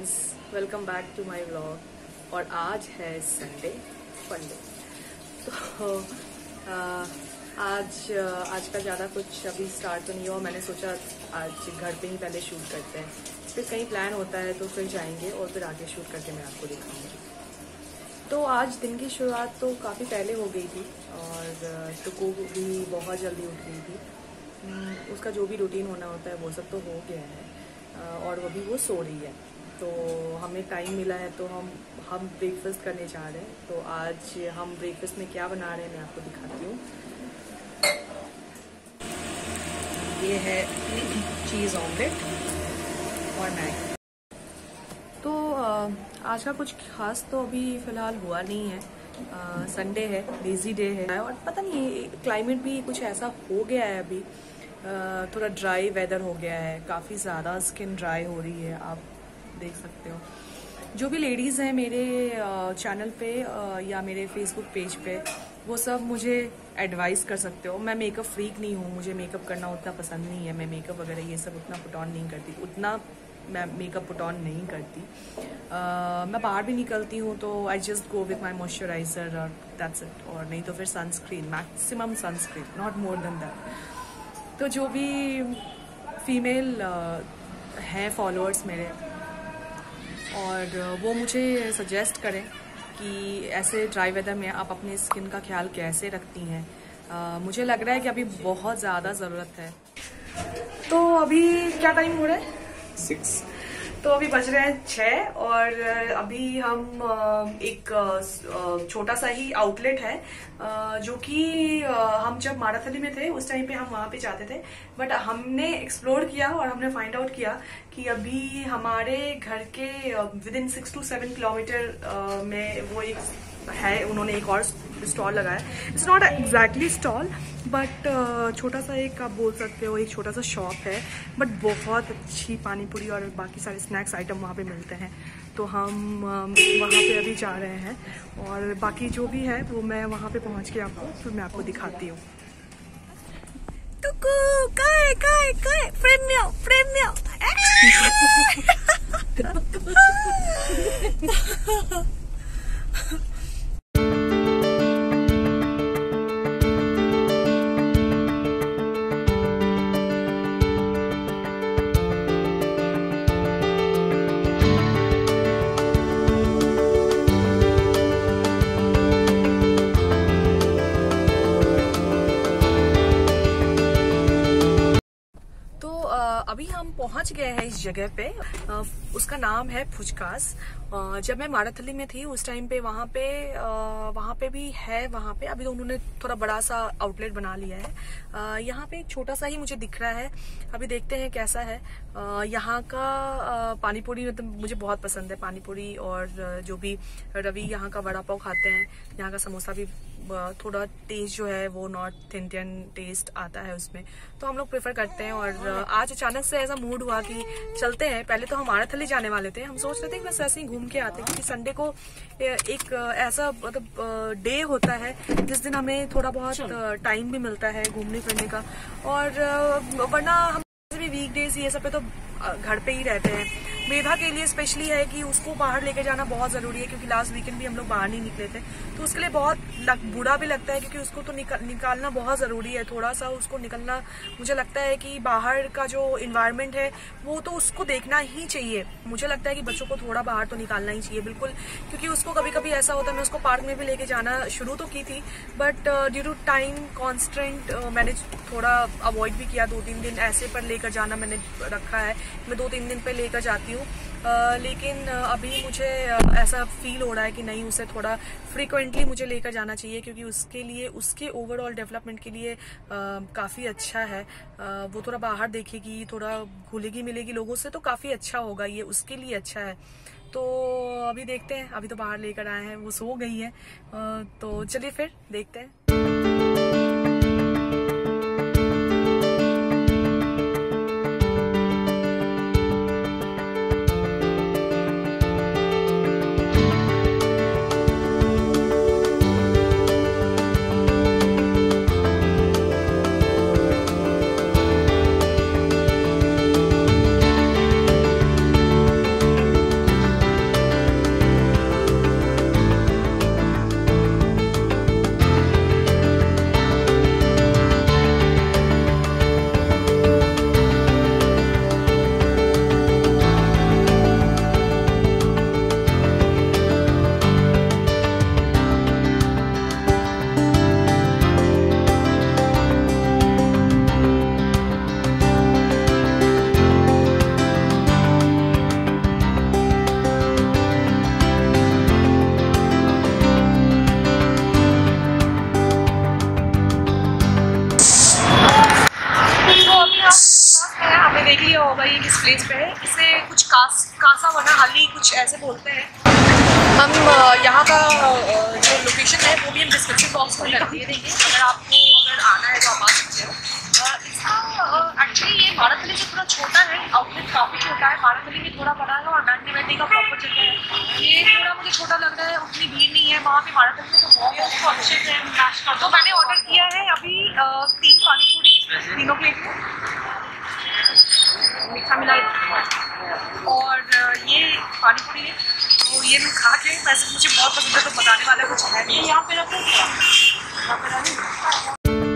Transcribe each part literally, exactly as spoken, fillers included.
Friends, welcome back to my vlog. और आज है संडे फंडे। तो आ, आज आज का ज़्यादा कुछ अभी स्टार्ट तो नहीं हुआ। मैंने सोचा आज घर पे ही पहले शूट करते हैं, फिर कहीं प्लान होता है तो फिर जाएंगे और फिर आगे शूट करके मैं आपको दिखाऊंगी। तो आज दिन की शुरुआत तो काफ़ी पहले हो गई थी और टुकू भी बहुत जल्दी उठ गई थी। उसका जो भी रूटीन होना होता है वो सब तो हो गया है और अभी वो सो रही है। तो हमें टाइम मिला है तो हम हम ब्रेकफास्ट करने जा रहे हैं। तो आज हम ब्रेकफास्ट में क्या बना रहे हैं मैं आपको दिखाती हूँ। ये है चीज़ ऑमलेट और मैगी। तो आज का कुछ खास तो अभी फ़िलहाल हुआ नहीं है। संडे है, लेज़ी डे है और पता नहीं क्लाइमेट भी कुछ ऐसा हो गया है। अभी uh, थोड़ा ड्राई वेदर हो गया है, काफ़ी ज़्यादा स्किन ड्राई हो रही है, आप देख सकते हो। जो भी लेडीज़ हैं मेरे चैनल uh, पे uh, या मेरे फेसबुक पेज पे, वो सब मुझे एडवाइस कर सकते हो। मैं मेकअप फ्रीक नहीं हूँ, मुझे मेकअप करना उतना पसंद नहीं है। मैं मेकअप वगैरह ये सब उतना पुट ऑन नहीं करती, उतना मैं मेकअप पुट ऑन नहीं करती। uh, मैं बाहर भी निकलती हूँ तो I just go with my moisturiser और दैट्स इट। और नहीं तो फिर sunscreen, maximum sunscreen, not more than that. तो जो भी फीमेल uh, हैं फॉलोअर्स मेरे और uh, वो मुझे सजेस्ट करें कि ऐसे ड्राई वेदर में आप अपने स्किन का ख्याल कैसे रखती हैं। uh, मुझे लग रहा है कि अभी बहुत ज़्यादा ज़रूरत है। तो अभी क्या टाइम हो रहा है? सिक्स। तो अभी बज रहे हैं छः और अभी हम एक छोटा सा ही आउटलेट है जो कि हम जब माराथली में थे उस टाइम पे हम वहाँ पे जाते थे। बट हमने एक्सप्लोर किया और हमने फाइंड आउट किया कि अभी हमारे घर के within six to seven kilometre में वो एक है, उन्होंने एक और स्टॉल लगाया। It's not exactly stall but छोटा सा एक आप बोल सकते हो, एक छोटा सा शॉप है। बट बहुत अच्छी पानी पूरी और बाकी सारे स्नैक्स आइटम वहाँ पे मिलते हैं। तो हम वहाँ पे अभी जा रहे हैं और बाकी जो भी है वो मैं वहाँ पे पहुँच के आपको फिर मैं आपको दिखाती हूँ। टुकू काय काय काय प्रेम्यो प्रेम्यो अभी हम पहुंच गए हैं इस जगह पे। उसका नाम है फुचकास। जब मैं माराथली में थी उस टाइम पे वहाँ पे वहाँ पे भी है। वहाँ पे अभी तो उन्होंने थोड़ा बड़ा सा आउटलेट बना लिया है। यहाँ पे एक छोटा सा ही मुझे दिख रहा है, अभी देखते हैं कैसा है। यहाँ का पानी पूरी मतलब मुझे बहुत पसंद है, पानी पूरी। और जो भी रवि यहाँ का वड़ा पाव खाते हैं, यहाँ का समोसा भी थोड़ा टेस्ट जो है वो नॉर्थ इंडियन टेस्ट आता है उसमें, तो हम लोग प्रेफर करते हैं। और आज अचानक से ऐसा मूड हुआ कि चलते हैं। पहले तो हम माराथली जाने वाले थे, हम सोच रहे थे कि बस ऐसे ही घूम के आते हैं क्योंकि संडे को एक ऐसा मतलब डे होता है जिस दिन हमें थोड़ा बहुत टाइम भी मिलता है घूमने फिरने का। और वरना हम भी वीकडेज ये सब पे तो घर पे ही रहते हैं। मेधा के लिए स्पेशली है कि उसको बाहर लेके जाना बहुत जरूरी है क्योंकि लास्ट वीकेंड भी हम लोग बाहर नहीं निकले थे, तो उसके लिए बहुत बुरा भी लगता है क्योंकि उसको तो निका, निकालना बहुत जरूरी है। थोड़ा सा उसको निकलना, मुझे लगता है कि बाहर का जो इन्वायरमेंट है वो तो उसको देखना ही चाहिए। मुझे लगता है कि बच्चों को थोड़ा बाहर तो निकालना ही चाहिए बिल्कुल, क्योंकि उसको कभी कभी ऐसा होता है। मैं उसको पार्क में भी लेके जाना शुरू तो की थी but due to time constraint मैंने थोड़ा अवॉइड भी किया। दो तीन दिन ऐसे पर लेकर जाना मैंने रखा है, मैं दो तीन दिन पे लेकर जाती हूँ। Uh, लेकिन uh, अभी मुझे uh, ऐसा फील हो रहा है कि नहीं, उसे थोड़ा फ्रीक्वेंटली मुझे लेकर जाना चाहिए क्योंकि उसके लिए, उसके ओवरऑल डेवलपमेंट के लिए uh, काफ़ी अच्छा है। uh, वो थोड़ा बाहर देखेगी, थोड़ा घुलेगी मिलेगी लोगों से, तो काफ़ी अच्छा होगा, ये उसके लिए अच्छा है। तो अभी देखते हैं, अभी तो बाहर लेकर आए हैं, वो सो गई है। uh, तो चलिए फिर देखते हैं। इस प्लेस पे है। इसे कुछ कास कासा वना हाली कुछ ऐसे बोलते हैं। हम यहाँ का जो लोकेशन है वो भी हम डिस्क्रिप्शन बॉक्स में कर दे देंगे, अगर आपको अगर आना है तो आप आ सकते हो। इसका एक्चुअली ये माराथली से थोड़ा छोटा है, आउटलेट काफ़ी छोटा है। माराथली में थोड़ा बड़ा है और बैठने बैठने का प्रॉपर जगह है। ये थोड़ा मुझे छोटा लग रहा है, उतनी भीड़ नहीं है वहाँ पे माराथली में, तो बहुत अच्छे से मैच कर। तो मैंने ऑर्डर किया है अभी तीन पानी पूरी, तीनों प्लेट में मीठा मिला और ये पानी पूरी है। तो ये लोग खा के वैसे मुझे बहुत पसंद है, तो बताने वाला कुछ है नहीं। यहाँ पे रखो, यहाँ पे रखो।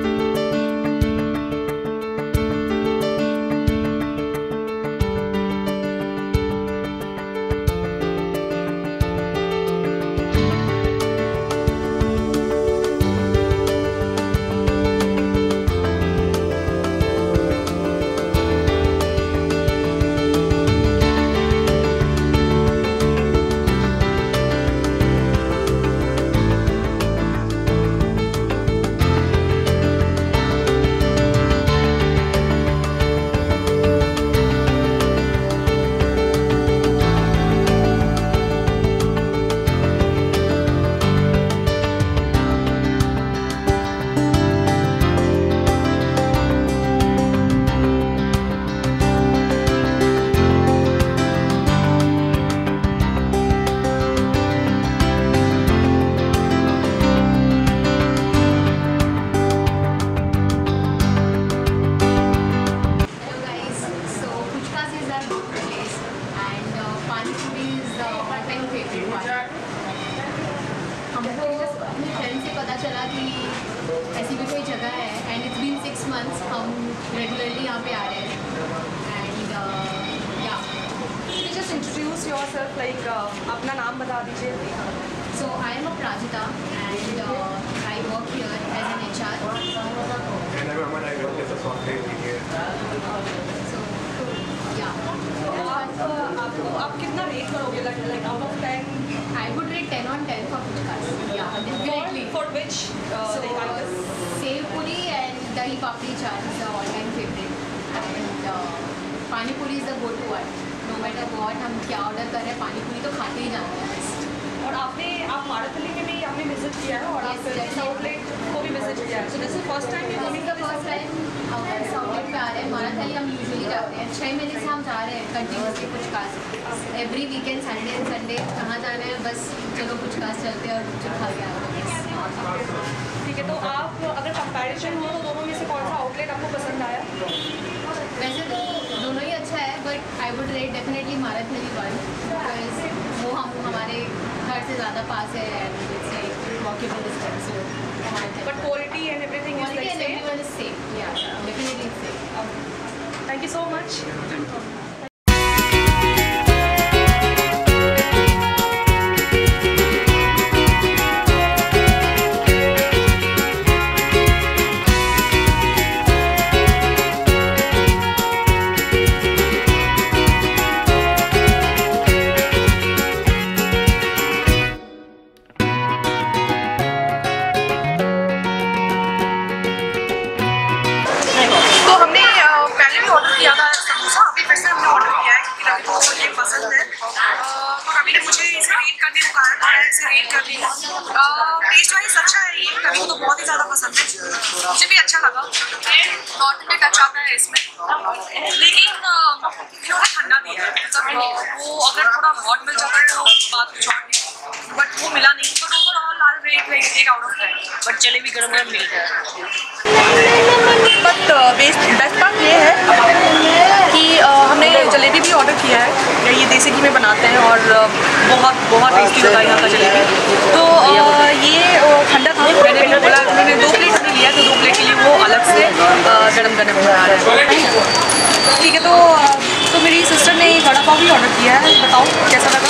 चला कि ऐसी भी कोई जगह है and it's been six months हम रेगुलरली यहाँ पे आ रहे हैं एंड या जस्ट इंट्रोड्यूस योरसेल्फ, लाइक अपना नाम बता दीजिए। So I am Aparajita and I work here as an H R. आपको आप कितना रेट करोगे, like out of ten? I would rate ten on ten for puchkas. Yeah, definitely. For, for which? Uh, so, sev puri and dahi papdi chaat is the all-time favorite. And uh, pani puri is the go-to one. No matter what, हम क्या order कर रहे हैं, पानी पूरी तो खाते ही जाते हैं बस। और आपने आप माराथली में भी आपने विजिट किया है और आप इस आउटलेट को भी विजिट किया है। So this is first time you coming? The first time हम इस आउटलेट पे आ रहे हैं। माराथली हम यूजुअली जाते हैं, छः महीने से हम जा रहे हैं continuously puchkas. Every weekend Saturday and Sunday कहाँ जाना है, बस चलो पुचकास चलते हैं और कुछ खा के आते हैं। ठीक है, तो आप अगर कंपैरिजन हो तो दोनों में से कौन सा आउटलेट आपको पसंद आया? वैसे तो दोनों ही अच्छा है, but I would rate definitely Marathahalli one, because वो हम हमारे घर से ज़्यादा पास है and it's like walkable distance. But quality and everything is like same? Everyone is same, yeah definitely same. Thank you so much. Taste wise अच्छा है ये, कभी तो बहुत ही ज़्यादा पसंद है, मुझे भी अच्छा लगा। नॉट में टच आता है इसमें, लेकिन थोड़ा ठंडा भी है, मतलब वो अगर थोड़ा हॉट मिल जाता है तो बात कुछ और नहीं, बट वो मिला नहीं। But overall I rate like eight out of ten. But jalebi गरम गरम मिल जाए। बट बेस्ट पार्ट ये है कि हमने जलेबी भी ऑर्डर किया है, ये देसी घी में बनाते हैं और बहुत बहुत टेस्टी होता है यहाँ का जलेबी। तो ये ठंडा था, मैंने बोला मैंने दो प्लेट हमने लिया, तो दो प्लेट के लिए वो अलग से गर्म गरम बना रहा है। ठीक है, तो तो मेरी सिस्टर ने वड़ा पाव भी ऑर्डर किया है, बताओ कैसा लगा?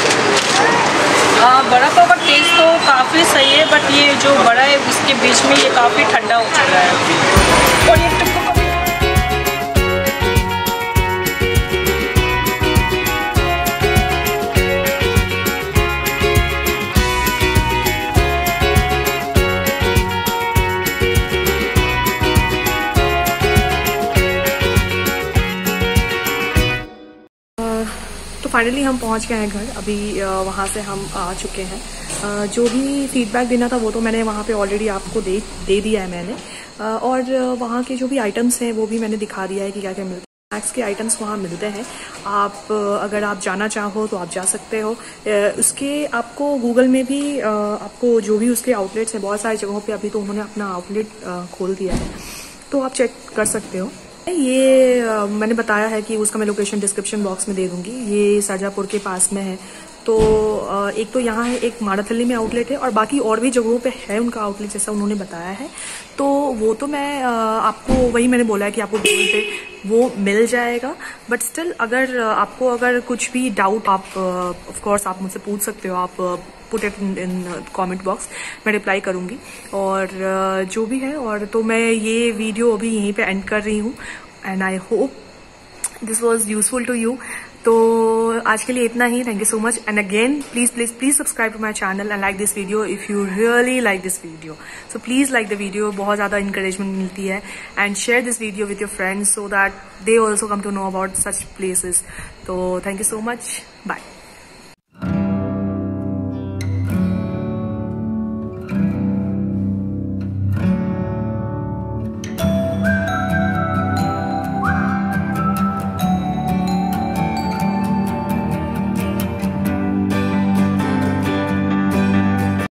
वड़ा पाव का टेस्ट तो काफ़ी सही है, बट ये जो बड़ा है उसके बीच में ये काफ़ी ठंडा हो चुका है। और ये तो फाइनली हम पहुंच गए हैं घर। अभी वहाँ से हम आ चुके हैं। जो भी फीडबैक देना था वो तो मैंने वहाँ पे ऑलरेडी आपको दे दे दिया है मैंने। और वहाँ के जो भी आइटम्स हैं वो भी मैंने दिखा दिया है कि क्या क्या मिलता है। स्नैक्स के आइटम्स वहाँ मिलते हैं। आप अगर आप जाना चाहो तो आप जा सकते हो। उसके आपको गूगल में भी आपको जो भी उसके आउटलेट्स हैं, बहुत सारी जगहों पे अभी तो उन्होंने अपना आउटलेट खोल दिया है, तो आप चेक कर सकते हो। ये आ, मैंने बताया है कि उसका मैं लोकेशन डिस्क्रिप्शन बॉक्स में दे दूंगी। ये शाहजहाँपुर के पास में है। तो आ, एक तो यहाँ है, एक माड़ाथली में आउटलेट है, और बाकी और भी जगहों पे है उनका आउटलेट जैसा उन्होंने बताया है। तो वो तो मैं आ, आपको वही मैंने बोला है कि आपको गूगल पे वो मिल जाएगा। बट स्टिल अगर आपको अगर कुछ भी डाउट, आप ऑफ कोर्स आप मुझसे पूछ सकते हो। आप put it in comment box, मैं रिप्लाई करूंगी। और uh, जो भी है, और तो मैं ये वीडियो अभी यहीं पे एंड कर रही हूँ। And I hope this was useful to you. तो आज के लिए इतना ही। Thank you so much. And again please please please subscribe to my channel and like this video if you really like this video. So please like the video, बहुत ज्यादा encouragement मिलती है। And share this video with your friends so that they also come to know about such places. तो thank you so much. Bye.